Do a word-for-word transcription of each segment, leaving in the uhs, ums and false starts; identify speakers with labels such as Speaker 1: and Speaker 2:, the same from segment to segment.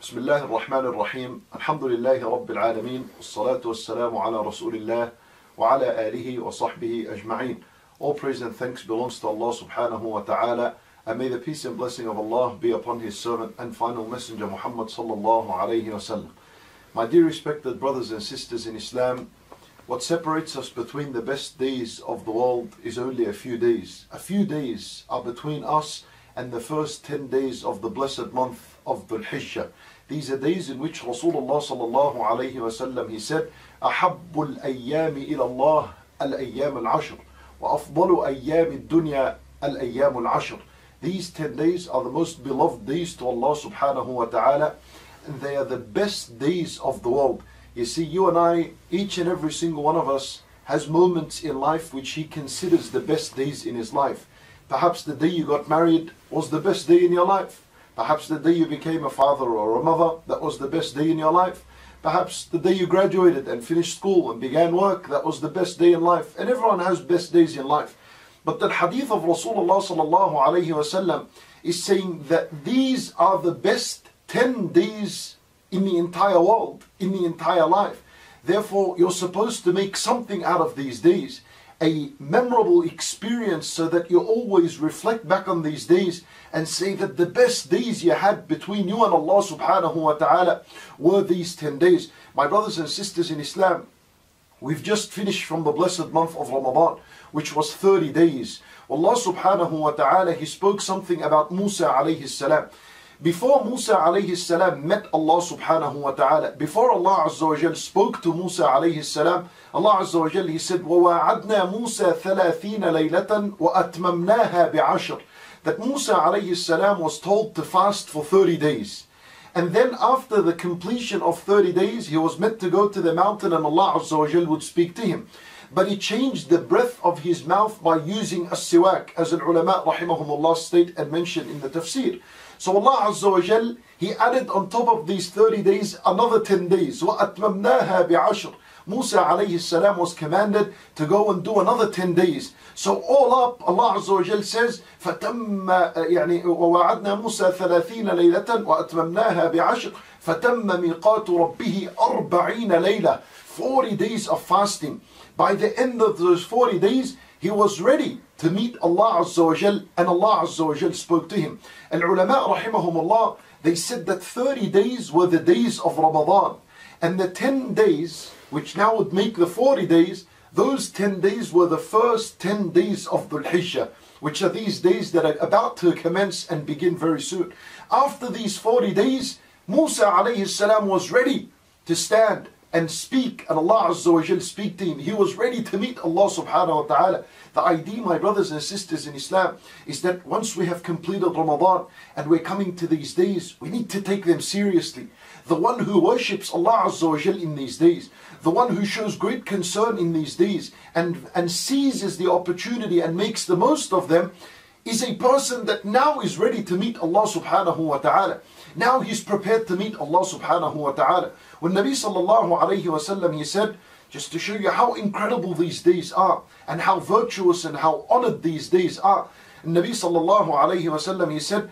Speaker 1: بسم الله الرحمن الرحيم الحمد لله رب العالمين والصلاة والسلام على رسول الله وعلى آله وصحبه أجمعين. All praise and thanks belongs to Allah subhanahu wa ta'ala, and may the peace and blessing of Allah be upon his servant and final messenger Muhammad sallallahu alayhi wa sallam. My dear respected brothers and sisters in Islam, what separates us between the best days of the world is only a few days. A few days are between us and the first ten days of the blessed month of Dhul Hijjah. These are days in which Rasulullah sallallahu alayhi wa sallam, he said, أحب الأيام إلى الله الأيام العشر وأفضل أيام الدنيا الأيام العشر. These ten days are the most beloved days to Allah subhanahu wa ta'ala, and they are the best days of the world. You see, you and I, each and every single one of us has moments in life which he considers the best days in his life. Perhaps the day you got married was the best day in your life. Perhaps the day you became a father or a mother, that was the best day in your life. Perhaps the day you graduated and finished school and began work, that was the best day in life. And everyone has best days in life. But the hadith of Rasulullah sallallahu alayhi wa sallam is saying that these are the best ten days in the entire world, in the entire life. Therefore, you're supposed to make something out of these days, a memorable experience, so that you always reflect back on these days and say that the best days you had between you and Allah subhanahu wa ta'ala were these ten days. My brothers and sisters in Islam, we've just finished from the blessed month of Ramadan, which was thirty days. Allah subhanahu wa ta'ala, he spoke something about Musa alayhi salam. Before Musa alayhi salam met Allah subhanahu wa ta'ala, before Allah azza wa jal spoke to Musa alayhi salam, Allah azza wa jal, he said, وَوَعَدْنَا مُوسَى ثَلَاثِينَ لَيْلَةً وَأَتْمَمْنَاهَا بِعَشْرٍ. That Musa alayhi salam was told to fast for thirty days. And then after the completion of thirty days, he was meant to go to the mountain and Allah azza wa jal would speak to him. But he changed the breath of his mouth by using a siwak, as an ulama rahimahumullah state and mentioned in the tafsir. So Allah Azza wa Jal, he added on top of these thirty days another ten days. وَأَتْمَمْنَاهَا بِعَشْرٍ. Musa alayhi salam was commanded to go and do another ten days. So all up, Allah Azza wa Jal says, فَتَمَّ يعني وَوَعَدْنَا مُوسَى ثَلَاثِينَ لَيْلَةً وَأَتْمَمْنَاهَا بِعَشْرٍ فَتَمَّ مِيقَاتُ رَبِّهِ أَرْبَعِينَ لَيْلَةً. forty days of fasting. By the end of those forty days, he was ready to meet Allah Azza wa Jal, and Allah Azza wa Jal spoke to him. And ulama rahimahumullah, they said that thirty days were the days of Ramadan, and the ten days, which now would make the forty days, those ten days were the first ten days of Dhul Hijjah, which are these days that are about to commence and begin very soon. After these forty days, Musa alayhi salam was ready to stand and speak, and Allah Azza wa Jal speak to him. He was ready to meet Allah subhanahu wa ta'ala. The idea, my brothers and sisters in Islam, is that once we have completed Ramadan and we're coming to these days, we need to take them seriously. The one who worships Allah Azza wa Jal in these days, the one who shows great concern in these days and, and seizes the opportunity and makes the most of them, is a person that now is ready to meet Allah subhanahu wa ta'ala. Now he's prepared to meet Allah subhanahu wa ta'ala. When Nabi sallallahu alayhi wa sallam, he said, just to show you how incredible these days are and how virtuous and how honored these days are. And Nabi sallallahu alayhi wa sallam, he said,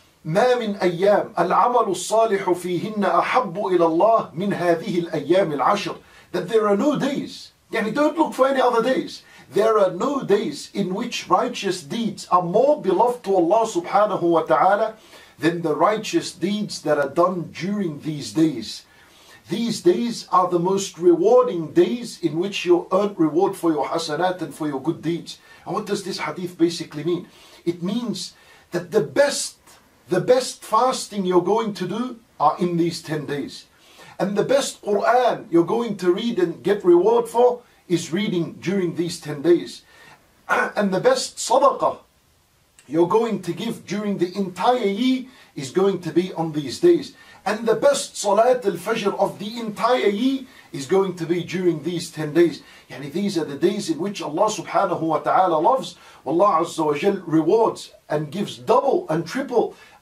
Speaker 1: ما من أيام العمل الصالح فيهن أحب إلى الله من هذه الأيام العشر. That there are no days, yani don't look for any other days. There are no days in which righteous deeds are more beloved to Allah subhanahu wa ta'ala than the righteous deeds that are done during these days. These days are the most rewarding days in which you earn reward for your hasanat and for your good deeds. And what does this hadith basically mean? It means that the best, the best fasting you're going to do are in these ten days. And the best Quran you're going to read and get reward for is reading during these ten days. And the best sadaqah you're going to give during the entire year is going to be on these days. And the best Salat al-Fajr of the entire year is going to be during these ten days. Yani these are the days in which Allah subhanahu wa ta'ala loves, Allah Azza wa Jal rewards and gives double and triple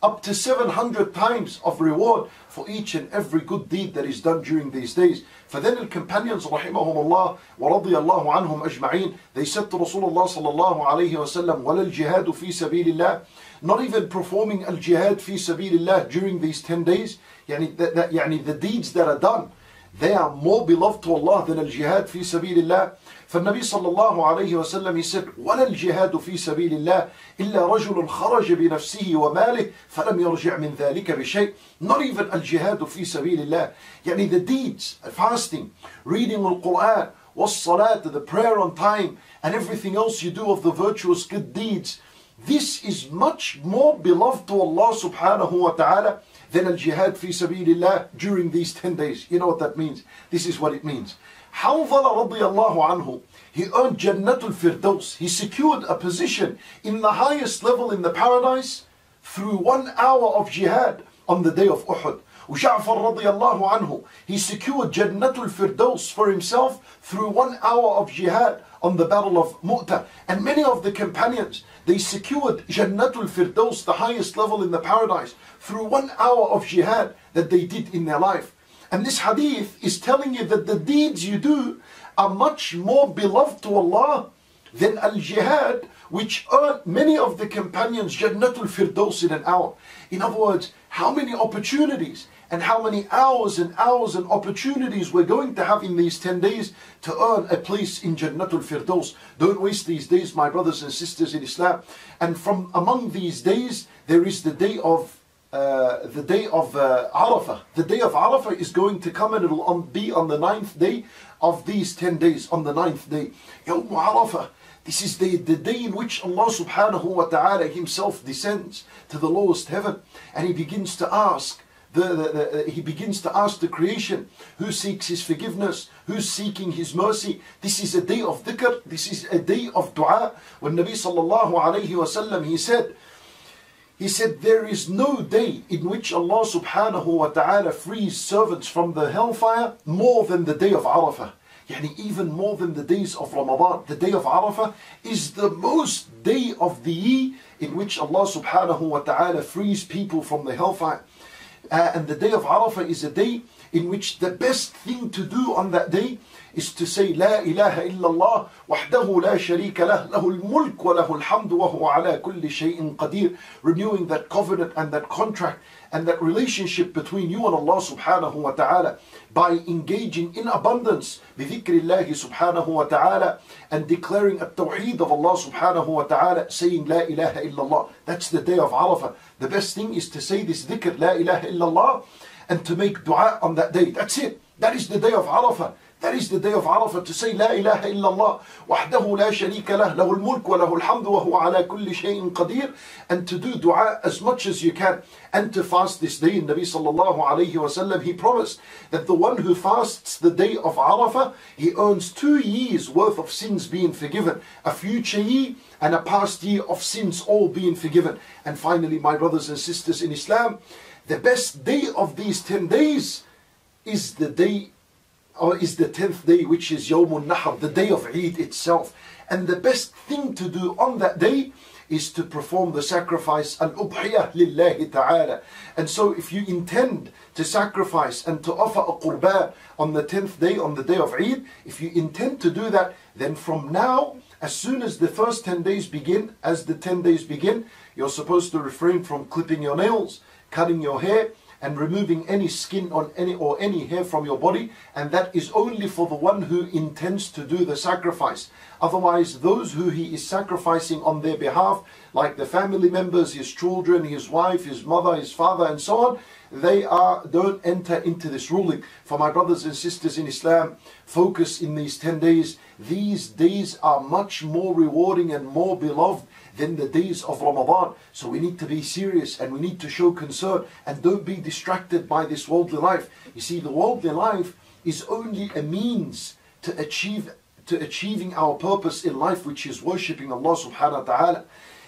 Speaker 1: up to seven hundred times of reward for each and every good deed that is done during these days. For then the companions, rahimahumullah, wa radiyallahu anhum ajma'een, they said to Rasulullah sallallahu alayhi wa sallam, وَلَا الْجِهَادُ فِي سَبِيلِ اللَّهِ, not even performing al-jihad fi sabilillah during these ten days, yani, that, that, yani the deeds that are done, they are more beloved to Allah than al-jihad fi sabilillah. فالنبي صلى الله عليه وسلم he said ولا الجهاد في سبيل الله إلا رجل خرج بنفسه وماله فلم يرجع من ذلك بشيء. Not even الجهاد في سبيل الله, يعني the deeds, fasting, reading al-Quran, was-salat, the prayer on time, and everything else you do of the virtuous good deeds, this is much more beloved to Allah subhanahu wa ta'ala than al-jihad fi sabilillah during these ten days. You know what that means? This is what it means. Hanzala radiyallahu anhu, he earned Jannatul Firdaus. He secured a position in the highest level in the paradise through one hour of jihad on the day of Uhud. Ja'far radiyallahu anhu, he secured Jannatul Firdaus for himself through one hour of jihad on the battle of Mu'tah. And many of the companions, they secured Jannatul Firdaus, the highest level in the paradise, through one hour of jihad that they did in their life. And this hadith is telling you that the deeds you do are much more beloved to Allah than al-jihad, which earned many of the companions Jannatul Firdaus in an hour. In other words, how many opportunities and how many hours and hours and opportunities we're going to have in these ten days to earn a place in Jannatul Firdaus. Don't waste these days, my brothers and sisters in Islam. And from among these days, there is the day of Uh, the day of uh, Arafah. The day of Arafah is going to come and it will on, be on the ninth day of these ten days. On the ninth day, Yawm Arafah. This is the, the day in which Allah subhanahu wa ta'ala himself descends to the lowest heaven, and he begins to ask the, the, the he begins to ask the creation, who seeks his forgiveness, who's seeking his mercy. This is a day of dhikr, this is a day of dua. When Nabi sallallahu alayhi wa sallam, he said He said, there is no day in which Allah subhanahu wa ta'ala frees servants from the hellfire more than the day of Arafah. Yani even more than the days of Ramadan. The day of Arafah is the most day of the year in which Allah subhanahu wa ta'ala frees people from the hellfire. Uh, and the day of Arafah is a day in which the best thing to do on that day is to say لا إله إلا الله وحده لا شريك له له الملك وله الحمد وهو على كل شيء قدير, renewing that covenant and that contract and that relationship between you and Allah subhanahu wa ta'ala by engaging in abundance بذكر الله سبحانه وتعالى and declaring التوحيد of Allah subhanahu wa ta'ala, saying لا إله إلا الله. That's the day of Arafah. The best thing is to say this dhikr لا إله إلا الله and to make dua on that day. That's it. That is the day of Arafah. That is the day of Arafah, to say لا إله إلا الله وحده لا شريك له له الملك وله الحمد وهو على كل شيء قدير, and to do dua as much as you can, and to fast this day. And Nabi sallallahu alayhi wa sallam, he promised that the one who fasts the day of Arafah, he earns two years worth of sins being forgiven, a future year and a past year of sins all being forgiven. And finally, my brothers and sisters in Islam, the best day of these ten days is the day or is the tenth day, which is Yawmun Nahr, the day of Eid itself. And the best thing to do on that day is to perform the sacrifice, al-ubhiyah lillahi ta'ala. And so if you intend to sacrifice and to offer a qurbah on the tenth day, on the day of Eid, if you intend to do that, then from now, as soon as the first ten days begin, as the ten days begin, you're supposed to refrain from clipping your nails, cutting your hair, and removing any skin on any or any hair from your body, and that is only for the one who intends to do the sacrifice. Otherwise, those who he is sacrificing on their behalf, like the family members, his children, his wife, his mother, his father, and so on, they are don't enter into this ruling. For my brothers and sisters in Islam, focus in these ten days. These days are much more rewarding and more beloved than the days of Ramadan. So we need to be serious and we need to show concern, and don't be distracted by this worldly life. You see, the worldly life is only a means to achieve to achieving our purpose in life, which is worshipping Allah subhanahu wa ta'ala.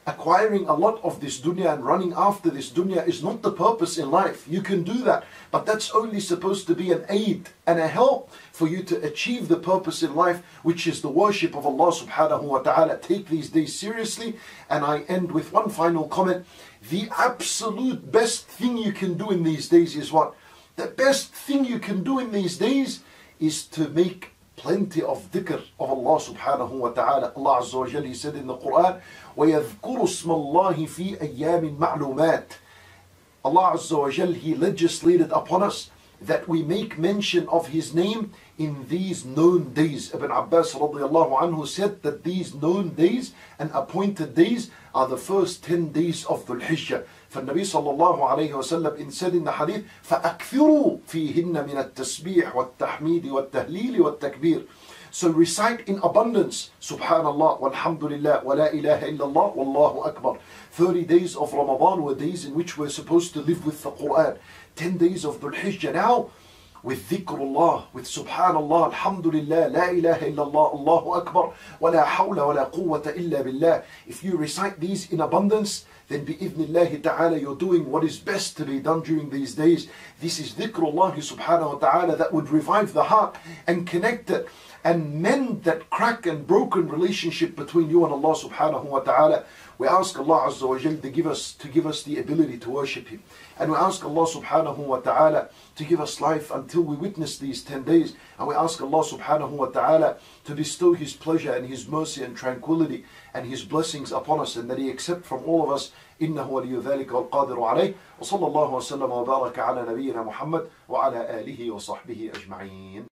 Speaker 1: acquiring a lot of this dunya and running after this dunya is not the purpose in life. You can do that, but that's only supposed to be an aid and a help for you to achieve the purpose in life, which is the worship of Allah subhanahu wa ta'ala. Take these days seriously. And I end with one final comment. The absolute best thing you can do in these days is what? The best thing you can do in these days is to make plenty of dhikr of Allah subhanahu wa ta'ala. Allah Azza wa Jal, He said in the Quran, وَيَذْكُرُ اسْمَ اللَّهِ فِي أَيَّامٍ مَعْلُومَاتٍ. Allah Azza wa Jal, He legislated upon us that we make mention of His name in these known days. Ibn Abbas radiallahu anhu said that these known days and appointed days are the first ten days of Dhul Hijjah. فالنبي صلى الله عليه وسلم said in the hadith, فَأَكْثِرُوا فِيهِنَّ مِنَ التَّسْبِيحِ وَالتَّحْمِيدِ وَالتَّهْلِيلِ وَالتَّكْبِيرِ. So recite in abundance, Subhanallah, walhamdulillah, wa la ilaha illallah, wallahu akbar. thirty days of Ramadan were days in which we're supposed to live with the Quran. ten days of Dhul Hijjah now, with dhikrullah, with subhanallah, alhamdulillah, la ilaha illallah, Allahu akbar, wa la hawla wa la quwwata illa billah. If you recite these in abundance, then bi'idhnillahi ta'ala you're doing what is best to be done during these days. This is dhikrullah subhanahu wa ta'ala that would revive the heart and connect it and mend that crack and broken relationship between you and Allah subhanahu wa ta'ala. We ask Allah Azza wa Jal to give us to give us the ability to worship Him. And we ask Allah subhanahu wa ta'ala to give us life until we witness these ten days. And we ask Allah subhanahu wa ta'ala to bestow His pleasure and His mercy and tranquility and His blessings upon us, and that He accept from all of us. إنه ولي ذلك والقادر عليه. وصلى الله وسلم وبارك على نبينا محمد وعلى آله وصحبه أجمعين.